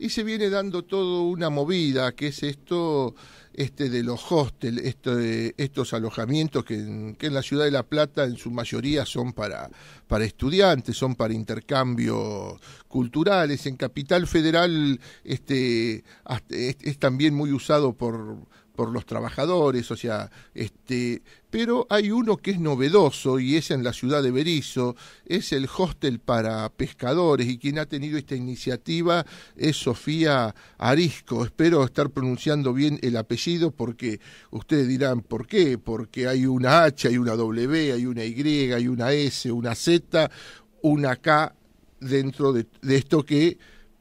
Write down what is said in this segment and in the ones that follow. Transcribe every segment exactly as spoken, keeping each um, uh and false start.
y se viene dando toda una movida, que es esto este de los hostels, esto de, estos alojamientos que en, que en la ciudad de La Plata en su mayoría son para, para estudiantes, son para intercambios culturales. En Capital Federal este, es, es también muy usado por por los trabajadores, o sea, este, pero hay uno que es novedoso y es en la ciudad de Berisso, es el hostel para pescadores, y quien ha tenido esta iniciativa es Sofía Arisco. Espero estar pronunciando bien el apellido, porque ustedes dirán, ¿por qué? Porque hay una H, hay una W, hay una Y, hay una S, una Z, una K dentro de, de esto que,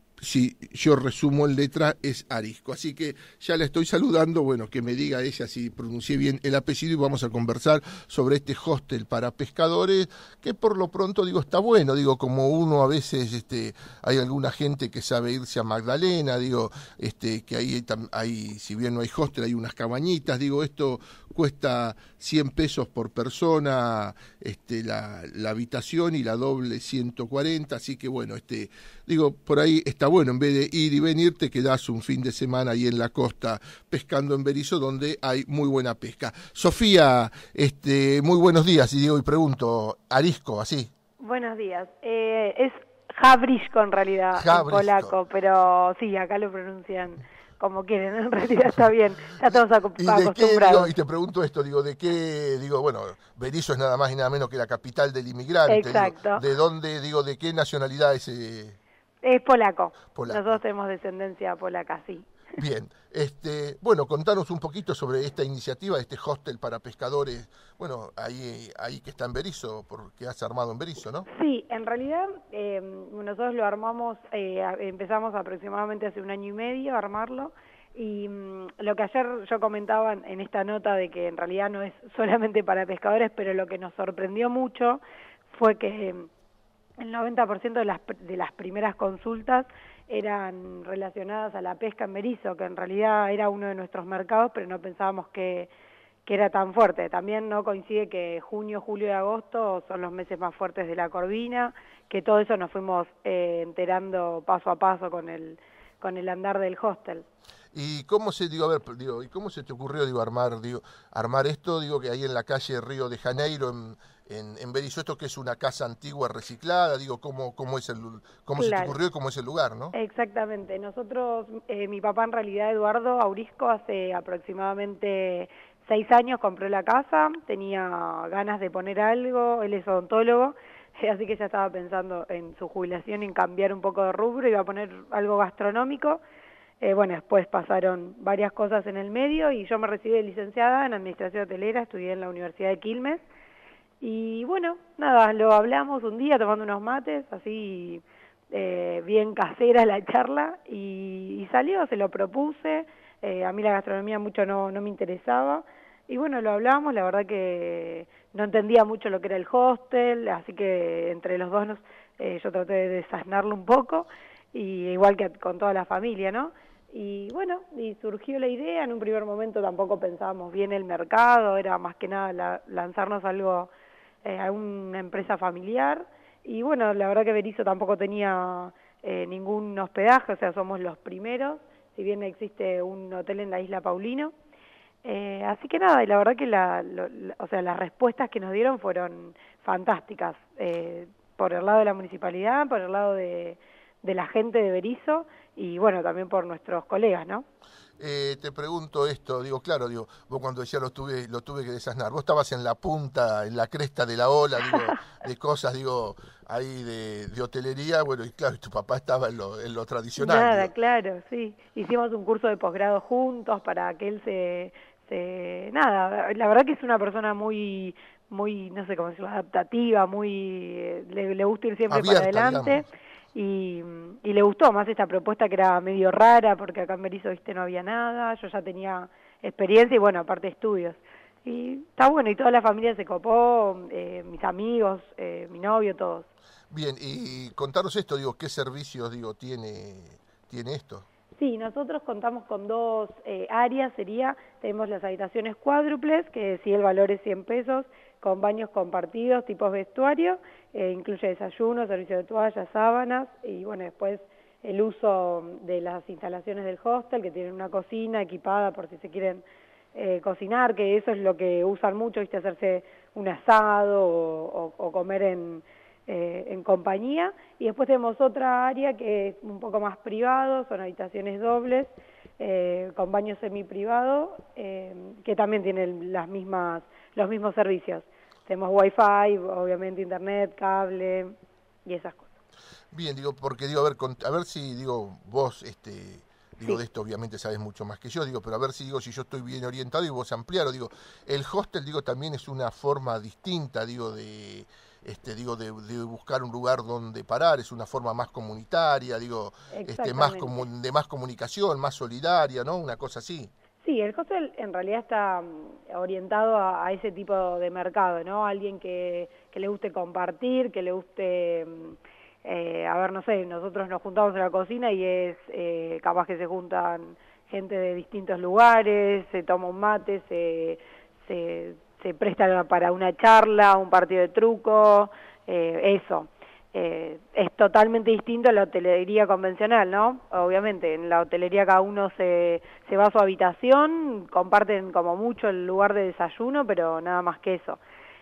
si yo resumo en letra, es Arisco. Así que ya la estoy saludando, bueno, que me diga ella si pronuncié bien el apellido, y vamos a conversar sobre este hostel para pescadores, que por lo pronto, digo, está bueno, digo, como uno a veces, este, hay alguna gente que sabe irse a Magdalena, digo, este, que ahí hay, si bien no hay hostel, hay unas cabañitas, digo, esto cuesta cien pesos por persona, este, la, la habitación, y la doble ciento cuarenta, así que bueno, este, digo, por ahí está bueno, en vez de ir y venir, te quedás un fin de semana ahí en la costa pescando en Berisso, donde hay muy buena pesca. Sofía, este, muy buenos días, y digo, y pregunto, Arisco, así. Buenos días, eh, es Havrisko en realidad, Havrisko. En polaco, pero sí, acá lo pronuncian como quieren, en realidad está bien, ya estamos ¿Y de acostumbrados. qué, digo, y te pregunto esto, digo, de qué, digo, bueno, Berisso es nada más y nada menos que la capital del inmigrante. Exacto. Digo, ¿de dónde, digo, de qué nacionalidad es? Eh, es polaco. polaco. Nosotros tenemos descendencia polaca, sí. Bien, este, bueno, contanos un poquito sobre esta iniciativa, este hostel para pescadores, bueno, ahí, ahí que está en Berisso, porque has armado en Berisso, ¿no? Sí, en realidad eh, nosotros lo armamos, eh, empezamos aproximadamente hace un año y medio a armarlo, y um, lo que ayer yo comentaba en esta nota de que en realidad no es solamente para pescadores, pero lo que nos sorprendió mucho fue que eh, el noventa por ciento de las, de las primeras consultas eran relacionadas a la pesca en Berisso, que en realidad era uno de nuestros mercados, pero no pensábamos que, que era tan fuerte. También no coincide que junio, julio y agosto son los meses más fuertes de la corvina, que todo eso nos fuimos eh, enterando paso a paso con el, con el andar del hostel. ¿Y cómo se, digo, a ver, digo, ¿y cómo se te ocurrió, digo, armar, digo, armar esto, digo, que ahí en la calle Río de Janeiro, en, en, en Berisso, esto que es una casa antigua reciclada, digo, cómo, cómo es el, cómo claro. se te ocurrió y cómo es el lugar, ¿no? Exactamente. Nosotros, eh, mi papá en realidad, Eduardo Aurisco, hace aproximadamente seis años compró la casa, tenía ganas de poner algo, él es odontólogo, así que ya estaba pensando en su jubilación, en cambiar un poco de rubro, iba a poner algo gastronómico. Eh, bueno, después pasaron varias cosas en el medio y yo me recibí de licenciada en Administración Hotelera, estudié en la Universidad de Quilmes. Y bueno, nada, lo hablamos un día tomando unos mates, así eh, bien casera la charla, y, y salió, se lo propuse. Eh, a mí la gastronomía mucho no, no me interesaba. Y bueno, lo hablamos, la verdad que no entendía mucho lo que era el hostel, así que entre los dos nos, eh, yo traté de desasnarlo un poco, y igual que con toda la familia, ¿no? Y bueno, y surgió la idea. En un primer momento tampoco pensábamos bien el mercado, era más que nada la, lanzarnos algo eh, a una empresa familiar, y bueno, la verdad que Berisso tampoco tenía eh, ningún hospedaje, o sea, somos los primeros, si bien existe un hotel en la isla Paulino, eh, así que nada, y la verdad que la, lo, la, o sea, las respuestas que nos dieron fueron fantásticas, eh, por el lado de la municipalidad, por el lado de de la gente de Berisso, y bueno, también por nuestros colegas, ¿no? Eh, te pregunto esto, digo, claro, digo, vos cuando decía lo tuve, lo tuve que desasnar, vos estabas en la punta, en la cresta de la ola, digo, de cosas, digo, ahí de, de hotelería, bueno, y claro, tu papá estaba en lo, en lo tradicional. Nada, digo. claro, sí. Hicimos un curso de posgrado juntos para que él se, se, nada, la verdad que es una persona muy, muy, no sé cómo decirlo, adaptativa, muy, le, le gusta ir siempre Abierta, para adelante. Y, y le gustó más esta propuesta, que era medio rara, porque acá en Berisso, viste, no había nada, yo ya tenía experiencia y bueno, aparte estudios. Y está bueno, y toda la familia se copó, eh, mis amigos, eh, mi novio, todos. Bien, y contaros esto, digo, ¿qué servicios, digo, tiene, tiene esto? Sí, nosotros contamos con dos eh, áreas, sería, tenemos las habitaciones cuádruples, que sí el valor es cien pesos, con baños compartidos, tipos vestuario, eh, incluye desayuno, servicio de toallas, sábanas, y bueno, después el uso de las instalaciones del hostel, que tienen una cocina equipada por si se quieren eh, cocinar, que eso es lo que usan mucho, ¿viste? Hacerse un asado o, o, o comer en, eh, en compañía. Y después tenemos otra área que es un poco más privado, son habitaciones dobles, eh, con baño semiprivado, eh, que también tienen las mismas, los mismos servicios. Tenemos wifi, obviamente internet, cable y esas cosas. Bien, digo, porque digo, a ver, a ver si, digo, vos, este, digo, Sí. de esto obviamente sabes mucho más que yo, digo, pero a ver si, digo, si yo estoy bien orientado y vos ampliaros, digo, el hostel, digo, también es una forma distinta, digo, de, este, digo, de, de buscar un lugar donde parar, es una forma más comunitaria, digo, este, más Exactamente. comun, de más comunicación, más solidaria, ¿no? Una cosa así. Sí, el hostel en realidad está mm, orientado a, a ese tipo de mercado, ¿no? Alguien que, que le guste compartir, que le guste, mm, eh, a ver, no sé, nosotros nos juntamos en la cocina y es eh, capaz que se juntan gente de distintos lugares, se toma un mate, se, se, se presta para una charla, un partido de truco, eh, eso. Eh, es totalmente distinto a la hotelería convencional, ¿no? Obviamente, en la hotelería cada uno se, se va a su habitación, comparten como mucho el lugar de desayuno, pero nada más que eso.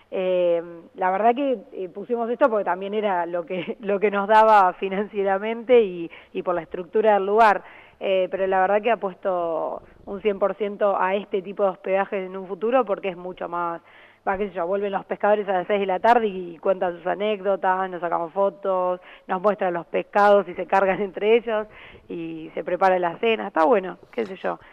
Eh, la verdad que eh, pusimos esto porque también era lo que, lo que nos daba financieramente y, y por la estructura del lugar, eh, pero la verdad que ha puesto un cien por ciento a este tipo de hospedajes en un futuro porque es mucho más... Va, qué sé yo, vuelven los pescadores a las seis de la tarde y cuentan sus anécdotas, nos sacamos fotos, nos muestran los pescados y se cargan entre ellos y se prepara la cena, está bueno, qué sé yo.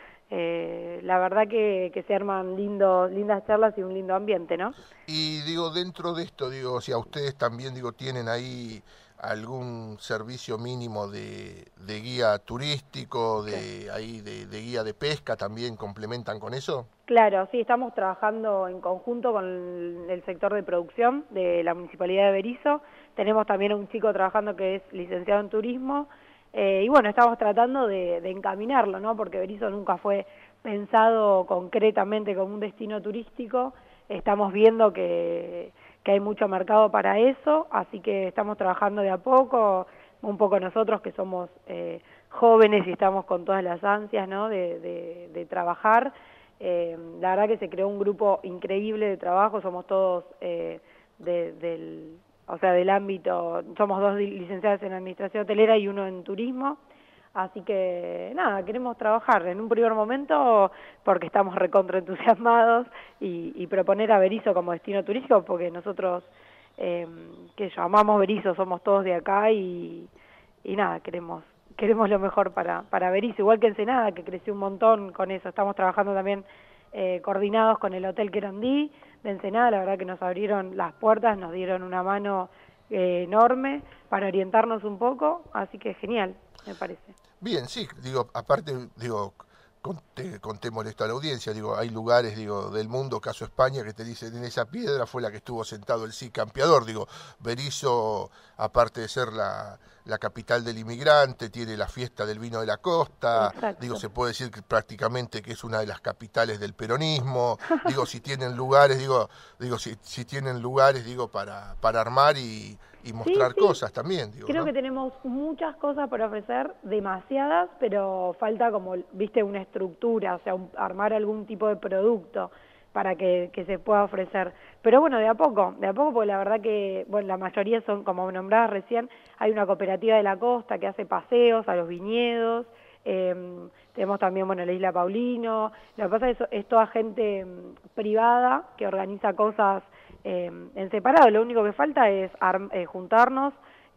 Eh, la verdad que, que se arman lindos, lindas charlas y un lindo ambiente, ¿no? Y digo, dentro de esto, digo, si a ustedes también, digo, tienen ahí algún servicio mínimo de, de guía turístico, Sí. de ahí de, de guía de pesca, ¿también complementan con eso? Claro, sí, estamos trabajando en conjunto con el sector de producción de la Municipalidad de Berisso. Tenemos también a un chico trabajando que es licenciado en turismo. Eh, y bueno, estamos tratando de, de encaminarlo, ¿no? Porque Berisso nunca fue pensado concretamente como un destino turístico. Estamos viendo que, que hay mucho mercado para eso, así que estamos trabajando de a poco, un poco nosotros que somos eh, jóvenes y estamos con todas las ansias, ¿no? de, de, de trabajar. Eh, la verdad que se creó un grupo increíble de trabajo, somos todos eh, de, del, o sea, del ámbito, somos dos licenciados en administración hotelera y uno en turismo, así que nada, queremos trabajar en un primer momento porque estamos recontra entusiasmados y, y proponer a Berisso como destino turístico porque nosotros, eh, que llamamos Berisso, somos todos de acá y, y nada, queremos queremos lo mejor para, para Berisso, igual que Ensenada, que creció un montón con eso. Estamos trabajando también eh, coordinados con el Hotel Querondí de Ensenada, la verdad que nos abrieron las puertas, nos dieron una mano eh, enorme para orientarnos un poco, así que genial, me parece. Bien, sí, digo, aparte, digo, conté, contémosle esto a la audiencia, digo, hay lugares, digo, del mundo, caso España, que te dicen, en esa piedra fue la que estuvo sentado el sí campeador, digo, Berisso, aparte de ser la, la capital del inmigrante, tiene la fiesta del vino de la costa, digo, Exacto. se puede decir que prácticamente que es una de las capitales del peronismo, digo, si tienen lugares, digo, digo, si, si tienen lugares, digo, para, para armar y, y Sí, mostrar sí, cosas también, digo, creo ¿no? que tenemos muchas cosas para ofrecer, demasiadas, pero falta como, viste, una estructura, o sea, un, armar algún tipo de producto para que, que se pueda ofrecer. Pero bueno, de a poco, de a poco, porque la verdad que, bueno, la mayoría son, como nombradas recién, hay una cooperativa de la costa que hace paseos a los viñedos, eh, tenemos también, bueno, la Isla Paulino, lo que pasa es que es toda gente mm, privada que organiza cosas eh, en separado, lo único que falta es eh, juntarnos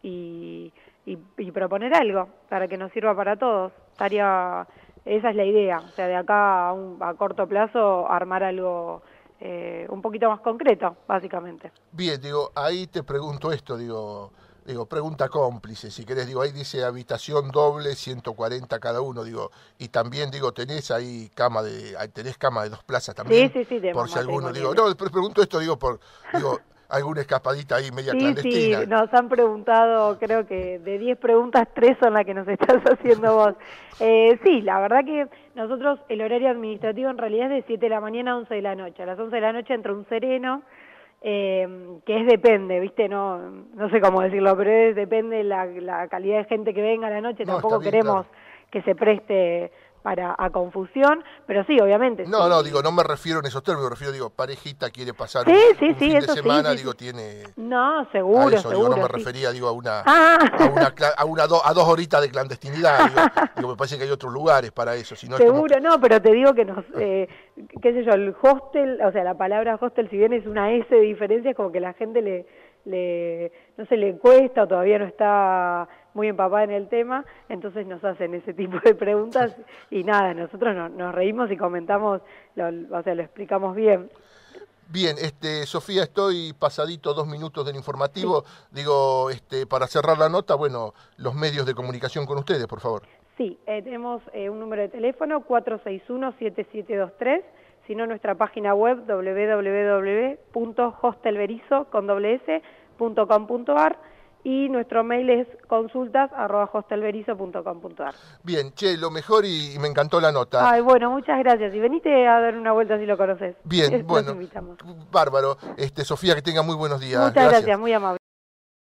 y, y, y proponer algo para que nos sirva para todos. Estaría, esa es la idea, o sea, de acá a, un, a corto plazo armar algo eh, un poquito más concreto, básicamente. Bien, digo, ahí te pregunto esto, digo, digo, pregunta cómplice, si querés, digo, ahí dice habitación doble, ciento cuarenta cada uno, digo, y también, digo, tenés ahí cama de, tenés cama de dos plazas Sí, también, sí, sí, tenemos por si alguno, digo, matrimoniales. no, pero pregunto esto, digo, por, digo, alguna escapadita ahí media Sí, sí, clandestina. nos han preguntado, creo que de diez preguntas, tres son las que nos estás haciendo vos. Eh, sí, la verdad que nosotros, el horario administrativo en realidad es de siete de la mañana a once de la noche. A las once de la noche entra un sereno, eh, que es depende, ¿viste? No no sé cómo decirlo, pero es depende la, la calidad de gente que venga a la noche, No, tampoco está bien, queremos claro. que se preste para a confusión, pero sí, obviamente. No, sí. no, digo, no me refiero en esos términos, me refiero, digo, parejita quiere pasar Sí, un, sí, un sí, fin de eso sí, semana, sí, digo, sí. tiene No, a seguro, eso, seguro, digo, no me sí. refería, digo, a una Ah. a una cla- a una do- a dos horitas de clandestinidad, digo, digo, me parece que hay otros lugares para eso, si no es como que Seguro, no, pero te digo que nos, eh, qué sé yo, el hostel, o sea, la palabra hostel, si bien es una S de diferencia, es como que la gente le, le, no se le cuesta o todavía no está muy empapada en el tema, entonces nos hacen ese tipo de preguntas y nada, nosotros no, nos reímos y comentamos, lo, o sea, lo explicamos bien. Bien, este, Sofía, estoy pasadito dos minutos del Sí, informativo. Digo, este, para cerrar la nota, bueno, los medios de comunicación con ustedes, por favor. sí, eh, tenemos eh, un número de teléfono cuatro seis uno, siete siete dos tres, sino nuestra página web w w w punto hostelberizo con doble s punto com punto ar y nuestro mail es consultas arroba hostelberizo punto com punto ar. Bien, che, lo mejor y, y me encantó la nota. Ay, bueno, muchas gracias. Y venite a dar una vuelta si lo conoces. Bien, Los bueno, invitamos. bárbaro. Este, Sofía, que tenga muy buenos días. Muchas Gracias. gracias, muy amable.